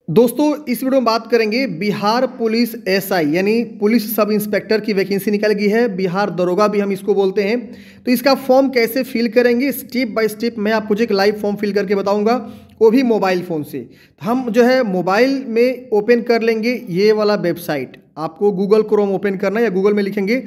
दोस्तों इस वीडियो में बात करेंगे बिहार पुलिस एसआई यानी पुलिस सब इंस्पेक्टर की वैकेंसी निकल गई है। बिहार दरोगा भी हम इसको बोलते हैं। तो इसका फॉर्म कैसे फिल करेंगे स्टेप बाय स्टेप मैं आपको एक लाइव फॉर्म फिल करके बताऊंगा, वो भी मोबाइल फ़ोन से। तो हम जो है मोबाइल में ओपन कर लेंगे ये वाला वेबसाइट। आपको गूगल क्रोम ओपन करना है या गूगल में लिखेंगे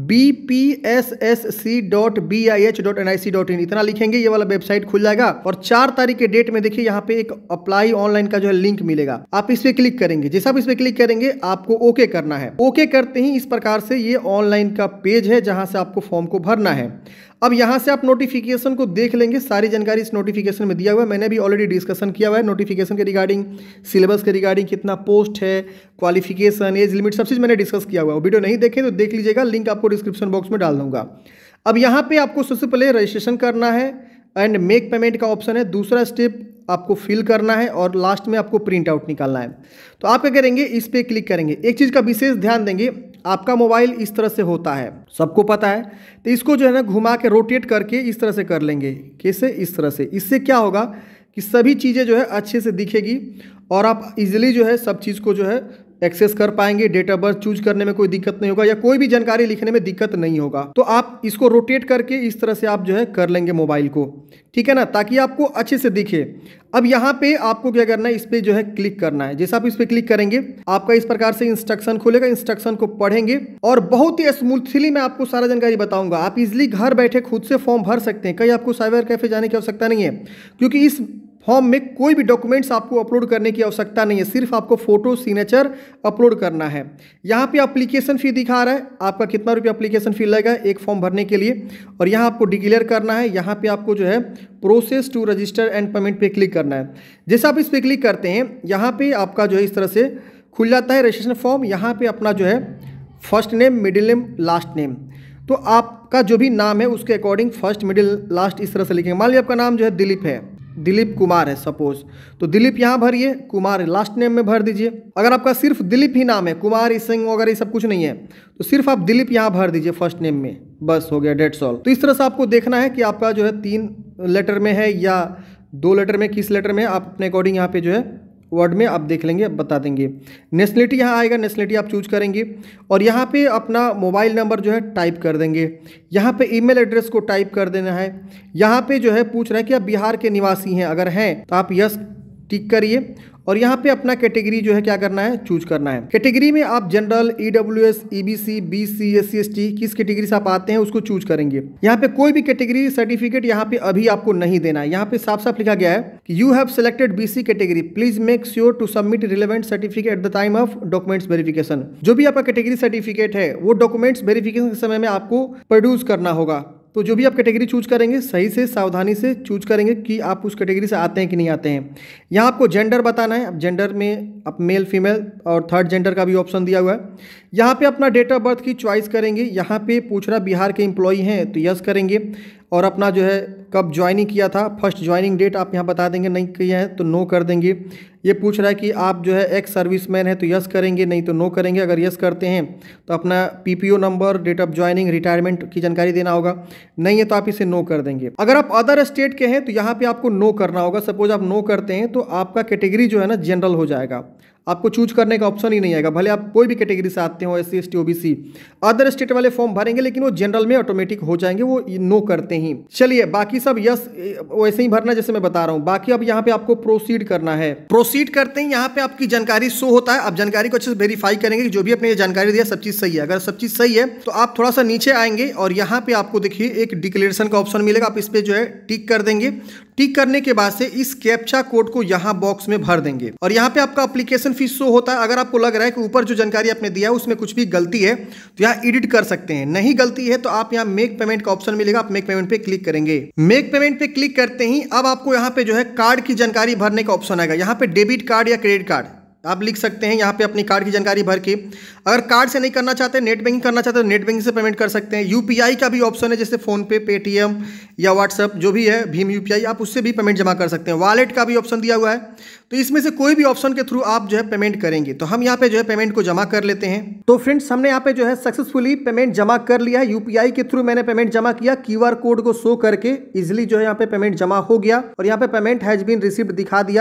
bpssc.bih.nic.in इतना लिखेंगे, ये वाला वेबसाइट खुल जाएगा। और 4 तारीख के डेट में देखिए यहाँ पे एक अप्लाई ऑनलाइन का जो है लिंक मिलेगा, आप इस पर क्लिक करेंगे। जैसे आप इस पर क्लिक करेंगे आपको ओके करना है। ओके करते ही इस प्रकार से ये ऑनलाइन का पेज है जहाँ से आपको फॉर्म को भरना है। अब यहाँ से आप नोटिफिकेशन को देख लेंगे, सारी जानकारी इस नोटिफिकेशन में दिया हुआ है। मैंने भी ऑलरेडी डिस्कशन किया हुआ है नोटिफिकेशन के रिगार्डिंग, सिलेबस के रिगार्डिंग, कितना पोस्ट है, क्वालिफिकेशन, एज लिमिट, सब चीज़ मैंने डिस्कस किया हुआ है। वीडियो नहीं देखें तो देख लीजिएगा, लिंक आपको डिस्क्रिप्शन बॉक्स में डाल दूंगा। अब यहाँ पे आपको सबसे पहले रजिस्ट्रेशन करना है एंड मेक पेमेंट का ऑप्शन है। दूसरा स्टेप आपको फिल करना है और लास्ट में आपको प्रिंट आउट निकालना है। तो आप क्या करेंगे, इस पर क्लिक करेंगे। एक चीज़ का विशेष ध्यान देंगे, आपका मोबाइल इस तरह से होता है, सबको पता है। तो इसको जो है ना घुमा के रोटेट करके इस तरह से कर लेंगे। कैसे? इस तरह से। इससे क्या होगा कि सभी चीज़ें जो है अच्छे से दिखेगी और आप इजीली जो है सब चीज़ को जो है एक्सेस कर पाएंगे। डेट ऑफ बर्थ चूज करने में कोई दिक्कत नहीं होगा या कोई भी जानकारी लिखने में दिक्कत नहीं होगा। तो आप इसको रोटेट करके इस तरह से आप जो है कर लेंगे मोबाइल को, ठीक है ना, ताकि आपको अच्छे से दिखे। अब यहाँ पे आपको क्या करना है, इस पर जो है क्लिक करना है। जैसे आप इस पर क्लिक करेंगे आपका इस प्रकार से इंस्ट्रक्शन खुलेगा। इंस्ट्रक्शन को पढ़ेंगे और बहुत ही स्मूथली मैं आपको सारा जानकारी बताऊंगा। आप इजिली घर बैठे खुद से फॉर्म भर सकते हैं, कहीं आपको साइबर कैफे जाने की आवश्यकता नहीं है, क्योंकि इस फॉर्म में कोई भी डॉक्यूमेंट्स आपको अपलोड करने की आवश्यकता नहीं है। सिर्फ आपको फोटो सिग्नेचर अपलोड करना है। यहाँ पे एप्लीकेशन फ़ी दिखा रहा है, आपका कितना रुपया एप्लीकेशन फ़ी लगेगा एक फॉर्म भरने के लिए, और यहाँ आपको डिक्लेयर करना है। यहाँ पे आपको जो है process to register and payment पे क्लिक करना है। जैसे आप इस पर क्लिक करते हैं यहाँ पे आपका जो है इस तरह से खुल जाता है रजिस्ट्रेशन फॉर्म। यहाँ पे अपना जो है first name, middle name, last name, तो आपका जो भी नाम है उसके अकॉर्डिंग फर्स्ट मिडिल लास्ट इस तरह से लिखेंगे। मान लीजिए आपका नाम जो है दिलीप है, दिलीप कुमार है सपोज, तो दिलीप यहाँ भरिए, कुमार लास्ट नेम में भर दीजिए। अगर आपका सिर्फ दिलीप ही नाम है, कुमार सिंह वगैरह ये सब कुछ नहीं है, तो सिर्फ आप दिलीप यहाँ भर दीजिए फर्स्ट नेम में, बस हो गया, डेट्स ऑल। तो इस तरह से आपको देखना है कि आपका जो है 3 लेटर में है या 2 लेटर में, किस लेटर में, आप अपने अकॉर्डिंग यहाँ पे जो है वर्ड में आप देख लेंगे, बता देंगे। नेशनलिटी यहाँ आएगा, नेशनलिटी आप चूज करेंगे और यहाँ पे अपना मोबाइल नंबर जो है टाइप कर देंगे। यहाँ पे ईमेल एड्रेस को टाइप कर देना है। यहाँ पे जो है पूछ रहा है कि आप बिहार के निवासी हैं, अगर हैं तो आप यस टिक करिए और यहाँ पे अपना कैटेगरी जो है क्या करना है, चूज करना है। कैटेगरी में आप general, EWS, EBC, BC, SC, ST किस कैटेगरी से आप आते हैं उसको चूज करेंगे। यहाँ पे कोई भी कैटेगरी सर्टिफिकेट यहाँ पे अभी आपको नहीं देना है। यहाँ पे साफ साफ लिखा गया है कि you have selected BC category, please make sure to submit relevant certificate at the time of documents verification. जो भी आपका कैटेगरी सर्टिफिकेट है वो डॉक्यूमेंट्स वेरिफिकेशन के समय में आपको प्रोड्यूस करना होगा। तो जो भी आप कैटेगरी चूज करेंगे सही से सावधानी से चूज करेंगे कि आप उस कैटेगरी से आते हैं कि नहीं आते हैं। यहाँ आपको जेंडर बताना है। अब जेंडर में आप मेल, फीमेल और थर्ड जेंडर का भी ऑप्शन दिया हुआ है। यहाँ पे अपना डेट ऑफ बर्थ की चॉइस करेंगे। यहाँ पे पूछ रहा बिहार के एम्प्लॉई हैं तो यस करेंगे और अपना जो है कब ज्वाइनिंग किया था, फर्स्ट ज्वाइनिंग डेट आप यहाँ बता देंगे, नहीं किया है तो नो कर देंगे। ये पूछ रहा है कि आप जो है एक्स सर्विसमैन है तो यस करेंगे, नहीं तो नो करेंगे। अगर यस करते हैं तो अपना PPO number, date of joining, retirement की जानकारी देना होगा, नहीं है तो आप इसे नो कर देंगे। अगर आप अदर स्टेट के हैं तो यहाँ पे आपको नो करना होगा। सपोज आप नो करते हैं तो आपका कैटेगरी जो है ना जनरल हो जाएगा, आपको चूज करने का ऑप्शन ही नहीं आएगा। भले आप कोई भी कैटेगरी से आते हो, SC, ST, OBC, other state वाले फॉर्म भरेंगे लेकिन वो जनरल में ऑटोमेटिक हो जाएंगे, वो नो करते ही। चलिए बाकी सब यस वैसे ही भरना जैसे मैं बता रहा हूँ। बाकी अब यहाँ पे आपको प्रोसीड करना है। प्रोसीड करते ही यहाँ पे आपकी जानकारी शो होता है। आप जानकारी को अच्छे से वेरीफाई करेंगे कि जो भी आपने ये जानकारी दिया सब चीज़ सही है। अगर सब चीज़ सही है तो आप थोड़ा सा नीचे आएंगे और यहाँ पे आपको देखिए एक डिक्लेरेशन का ऑप्शन मिलेगा, आप इस पर जो है टिक कर देंगे। टिक करने के बाद से इस कैप्चा कोड को यहाँ बॉक्स में भर देंगे और यहाँ पे आपका एप्लीकेशन फीस शो होता है। अगर आपको लग रहा है कि ऊपर जो जानकारी आपने दिया है उसमें कुछ भी गलती है तो यहाँ एडिट कर सकते हैं, नहीं गलती है तो आप यहाँ मेक पेमेंट का ऑप्शन मिलेगा, आप मेक पेमेंट पे क्लिक करेंगे। मेक पेमेंट पे क्लिक करते ही अब आपको यहाँ पे जो है कार्ड की जानकारी भरने का ऑप्शन आएगा। यहाँ पे डेबिट कार्ड या क्रेडिट कार्ड आप लिख सकते हैं यहाँ पे अपनी कार्ड की जानकारी भर के। अगर कार्ड से नहीं करना चाहते, नेट बैंकिंग करना चाहते हैं तो नेट बैंकिंग से पेमेंट कर सकते हैं। UPI का भी ऑप्शन है, जैसे फ़ोनपे, पेटीएम या व्हाट्सएप जो भी है, भीम UPI, आप उससे भी पेमेंट जमा कर सकते हैं। वॉलेट का भी ऑप्शन दिया हुआ है, तो इसमें से कोई भी ऑप्शन के थ्रू आप जो है पेमेंट करेंगे। तो हम यहाँ पे जो है पेमेंट को जमा कर लेते हैं। तो फ्रेंड्स हमने यहाँ पे जो है सक्सेसफुली पेमेंट जमा कर लिया है। UPI के थ्रू मैंने पेमेंट जमा किया, QR कोड को शो करके इजिली जो है यहाँ पे पेमेंट जमा हो गया और यहाँ पे पेमेंट हैज बीन रिसीव्ड दिखा दिया।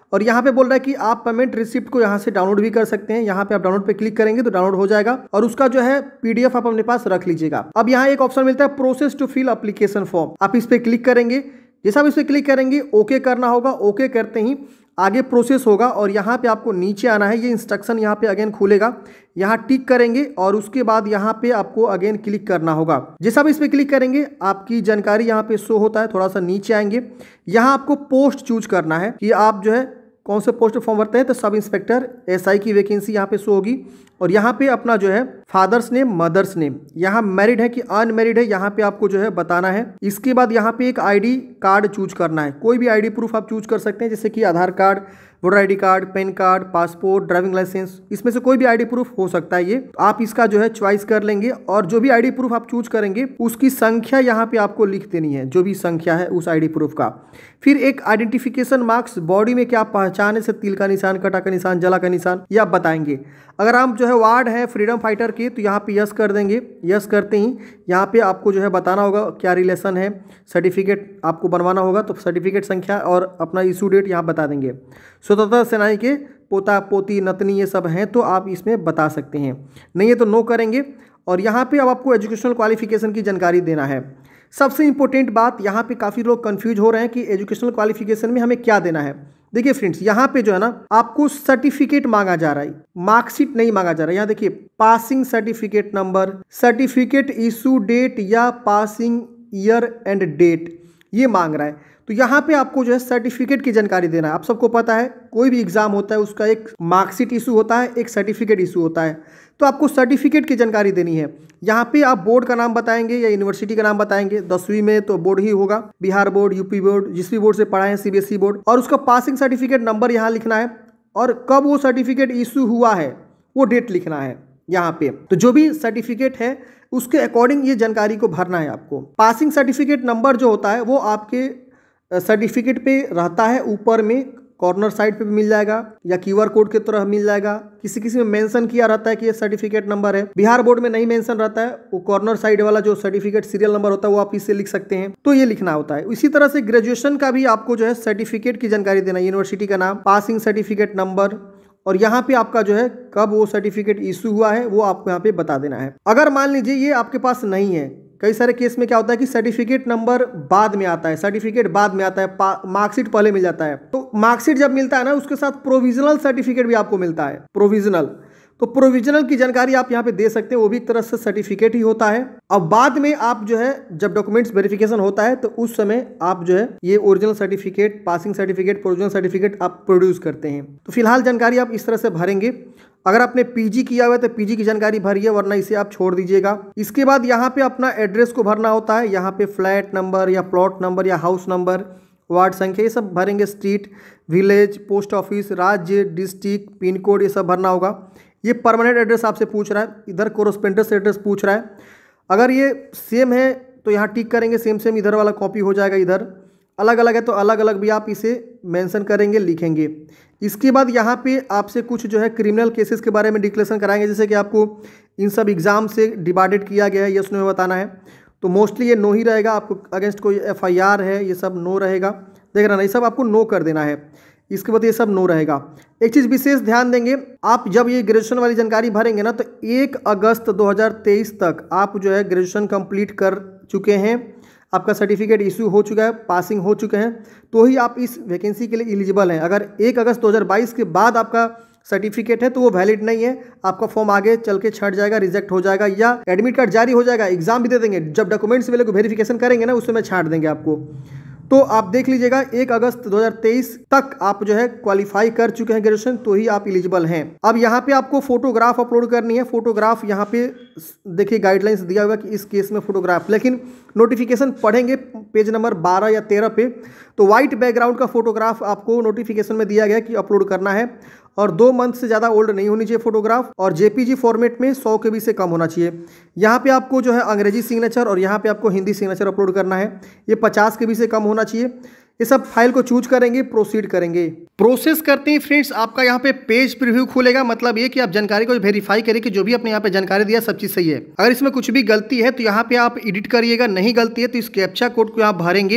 और यहाँ पे बोल रहा है कि आप पेमेंट रिसिप्ट को यहाँ से डाउनलोड भी कर सकते हैं। यहाँ पे आप डाउनलोड पे क्लिक करेंगे तो डाउनलोड हो जाएगा और उसका जो है PDF आप अपने पास रख लीजिएगा। अब यहाँ एक ऑप्शन मिलता है process to fill application form, आप इस पे क्लिक करेंगे। जैसा आप इस पे क्लिक करेंगे ओके करना होगा। ओके करते ही आगे प्रोसेस होगा और यहाँ पे आपको नीचे आना है। ये इंस्ट्रक्शन यहाँ पे अगेन खुलेगा, यहाँ टिक करेंगे और उसके बाद यहाँ पे आपको अगेन क्लिक करना होगा। जैसा आप इस पे क्लिक करेंगे आपकी जानकारी यहाँ पे शो होता है। थोड़ा सा नीचे आएंगे, यहाँ आपको पोस्ट चूज करना है कि आप जो है कौन से पोस्ट फॉर्म भरते हैं। तो सब इंस्पेक्टर SI की वैकेंसी यहाँ पे शो होगी और यहाँ पे अपना जो है फादर्स नेम, मदर्स नेम, यहाँ मैरिड है कि अनमैरिड है यहाँ पे आपको जो है बताना है। इसके बाद यहाँ पे एक ID कार्ड चूज करना है। कोई भी ID प्रूफ आप चूज कर सकते हैं, जैसे कि Aadhaar card, voter ID card, PAN card, passport, driving licence, इसमें से कोई भी ID प्रूफ हो सकता है। ये आप इसका जो है चॉइस कर लेंगे और जो भी ID प्रूफ आप चूज करेंगे उसकी संख्या यहाँ पे आपको लिख देनी है, जो भी संख्या है उस ID प्रूफ का। फिर एक आइडेंटिफिकेशन मार्क्स, बॉडी में क्या पहचान है, तिल का निशान, कटा का निशान, जला का निशान, ये आप बताएंगे। अगर आप जो है वार्ड है फ्रीडम फाइटर के तो यहाँ पे यस कर देंगे। यस करते ही यहाँ पे आपको जो है बताना होगा क्या रिलेशन है, सर्टिफिकेट आपको बनवाना होगा तो सर्टिफिकेट संख्या और अपना इशू डेट यहाँ बता देंगे। स्वतंत्रता सेनानी के पोता पोती नतनी ये सब हैं तो आप इसमें बता सकते हैं, नहीं है तो नो करेंगे। और यहाँ पे अब आपको एजुकेशनल क्वालिफिकेशन की जानकारी देना है। सबसे इंपॉर्टेंट बात, यहाँ पे काफ़ी लोग कंफ्यूज हो रहे हैं कि एजुकेशनल क्वालिफिकेशन में हमें क्या देना है। देखिए फ्रेंड्स, यहाँ पे जो है ना आपको सर्टिफिकेट मांगा जा रहा है, मार्कशीट नहीं मांगा जा रहा है। यहाँ देखिए passing certificate number, certificate issue date या पासिंग ईयर एंड डेट ये मांग रहा है। तो यहाँ पे आपको जो है सर्टिफिकेट की जानकारी देना है। आप सबको पता है कोई भी एग्जाम होता है उसका एक मार्कशीट इशू होता है, एक सर्टिफिकेट इशू होता है, तो आपको सर्टिफिकेट की जानकारी देनी है। यहाँ पे आप बोर्ड का नाम बताएंगे या यूनिवर्सिटी का नाम बताएंगे। 10वीं में तो बोर्ड ही होगा, बिहार बोर्ड, यूपी बोर्ड, जिस भी बोर्ड से पढ़ा है, CBSE बोर्ड, और उसका पासिंग सर्टिफिकेट नंबर यहाँ लिखना है और कब वो सर्टिफिकेट इशू हुआ है वो डेट लिखना है यहाँ पे। तो जो भी सर्टिफिकेट है उसके अकॉर्डिंग ये जानकारी को भरना है आपको। पासिंग सर्टिफिकेट नंबर जो होता है वो आपके सर्टिफिकेट पे रहता है, ऊपर में कॉर्नर साइड पे भी मिल जाएगा या QR कोड की तरह मिल जाएगा। किसी किसी में मेंशन किया रहता है कि ये सर्टिफिकेट नंबर है। बिहार बोर्ड में नहीं मेंशन रहता है, वो कॉर्नर साइड वाला जो सर्टिफिकेट सीरियल नंबर होता है वो आप इससे लिख सकते हैं, तो ये लिखना होता है। इसी तरह से ग्रेजुएशन का भी आपको जो है सर्टिफिकेट की जानकारी देना है, यूनिवर्सिटी का नाम, पासिंग सर्टिफिकेट नंबर और यहाँ पे आपका जो है कब वो सर्टिफिकेट इशू हुआ है वो आपको यहाँ पे बता देना है। अगर मान लीजिए ये आपके पास नहीं है, कई सारे केस में क्या होता है कि सर्टिफिकेट नंबर बाद में आता है, सर्टिफिकेट बाद में आता है, मार्कशीट पहले मिल जाता है। तो मार्कशीट जब मिलता है ना उसके साथ प्रोविजनल सर्टिफिकेट भी आपको मिलता है, प्रोविजनल। तो प्रोविजनल की जानकारी आप यहाँ पे दे सकते हैं, वो भी एक तरह से सर्टिफिकेट ही होता है। अब बाद में आप जो है जब डॉक्यूमेंट्स वेरिफिकेशन होता है तो उस समय आप जो है ये original certificate, passing certificate, provisional certificate आप प्रोड्यूस करते हैं। तो फिलहाल जानकारी आप इस तरह से भरेंगे। अगर आपने PG किया हुआ है तो PG की जानकारी भरिए, वरना इसे आप छोड़ दीजिएगा। इसके बाद यहाँ पे अपना एड्रेस को भरना होता है। यहाँ पे फ्लैट नंबर या प्लॉट नंबर या हाउस नंबर, वार्ड संख्या, ये सब भरेंगे। स्ट्रीट, विलेज, पोस्ट ऑफिस, राज्य, डिस्ट्रिक्ट, पिन कोड, ये सब भरना होगा। ये परमानेंट एड्रेस आपसे पूछ रहा है, इधर कोरस्पेंडेंस एड्रेस पूछ रहा है। अगर ये सेम है तो यहाँ टिक करेंगे, सेम सेम, इधर वाला कॉपी हो जाएगा। इधर अलग अलग है तो अलग अलग भी आप इसे मेंशन करेंगे, लिखेंगे। इसके बाद यहाँ पे आपसे कुछ जो है क्रिमिनल केसेस के बारे में डिक्लेरेशन कराएंगे, जैसे कि आपको इन सब एग्जाम से डिवाइडेड किया गया है, यस नो में बताना है। तो मोस्टली ये नो ही रहेगा, आपको अगेंस्ट कोई FIR है ये सब नो रहेगा, देख रहा ना, ये सब आपको नो कर देना है। इसके बाद ये सब नो रहेगा। एक चीज़ विशेष ध्यान देंगे, आप जब ये ग्रेजुएशन वाली जानकारी भरेंगे ना तो 1 अगस्त 2023 तक आप जो है ग्रेजुएशन कंप्लीट कर चुके हैं, आपका सर्टिफिकेट इशू हो चुका है, पासिंग हो चुके हैं, तो ही आप इस वैकेंसी के लिए एलिजिबल हैं। अगर 1 अगस्त 2022 के बाद आपका सर्टिफिकेट है तो वो वैलिड नहीं है, आपका फॉर्म आगे चल के छट जाएगा, रिजेक्ट हो जाएगा या एडमिट कार्ड जारी हो जाएगा, एग्जाम भी दे देंगे। जब डॉक्यूमेंट्स वाले को वेरिफिकेशन करेंगे ना उस समय छाट देंगे आपको। तो आप देख लीजिएगा 1 अगस्त 2023 तक आप जो है क्वालिफाई कर चुके हैं ग्रेजुएशन, तो ही आप एलिजिबल हैं। अब यहाँ पे आपको फोटोग्राफ अपलोड करनी है। फोटोग्राफ यहाँ पे देखिए गाइडलाइंस दिया हुआ कि इस केस में फोटोग्राफ, लेकिन नोटिफिकेशन पढ़ेंगे पेज नंबर 12 या 13 पे, तो वाइट बैकग्राउंड का फोटोग्राफ आपको नोटिफिकेशन में दिया गया कि अपलोड करना है और 2 मंथ से ज़्यादा ओल्ड नहीं होनी चाहिए फोटोग्राफ और JPG फॉर्मेट में 100 KB से कम होना चाहिए। यहाँ पे आपको जो है अंग्रेजी सिग्नेचर और यहाँ पे आपको हिंदी सिग्नेचर अपलोड करना है। ये 50 KB से कम होना चाहिए। ये सब फाइल को चूज करेंगे, प्रोसीड करेंगे। प्रोसेस करते ही फ्रेंड्स आपका यहाँ पे पेज प्रीव्यू खुलेगा, मतलब ये कि आप जानकारी को वेरीफाई करिए कि जो भी आपने यहाँ पे जानकारी दिया सब चीज़ सही है। अगर इसमें कुछ भी गलती है तो यहाँ पे आप एडिट करिएगा, नहीं गलती है तो इस कैप्चा कोड को आप भरेंगे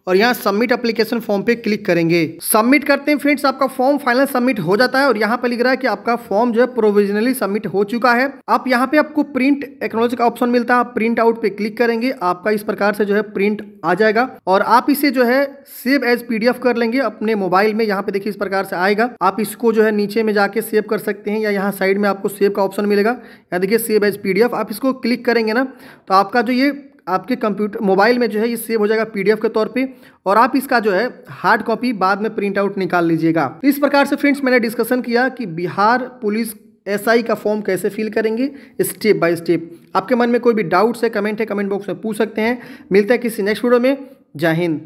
और यहाँ सबमिट एप्लीकेशन फॉर्म पे क्लिक करेंगे। सबमिट करते हैं फ्रेंड्स, आपका फॉर्म फाइनल सबमिट हो जाता है और यहाँ पे लिख रहा है कि आपका फॉर्म जो है प्रोविजनली सबमिट हो चुका है। आप यहाँ पे आपको प्रिंट एक्नॉलेज का ऑप्शन मिलता है, आप प्रिंट आउट पे क्लिक करेंगे, आपका इस प्रकार से जो है प्रिंट आ जाएगा और आप इसे जो है सेव एज पीडीएफ कर लेंगे अपने मोबाइल में। यहाँ पे देखिए इस प्रकार से आएगा, आप इसको जो है नीचे में जाके सेव कर सकते हैं या यहाँ साइड में आपको सेव का ऑप्शन मिलेगा, यहाँ देखिए सेव एज पीडीएफ, आप इसको क्लिक करेंगे ना तो आपका जो ये आपके कंप्यूटर मोबाइल में जो है ये सेव हो जाएगा पीडीएफ के तौर पे और आप इसका जो है हार्ड कॉपी बाद में प्रिंट आउट निकाल लीजिएगा। तो इस प्रकार से फ्रेंड्स मैंने डिस्कशन किया कि बिहार पुलिस एसआई का फॉर्म कैसे फिल करेंगे स्टेप बाय स्टेप। आपके मन में कोई भी डाउट्स है, कमेंट बॉक्स में पूछ सकते हैं। मिलता है किसी नेक्स्ट वीडियो में। जय हिंद।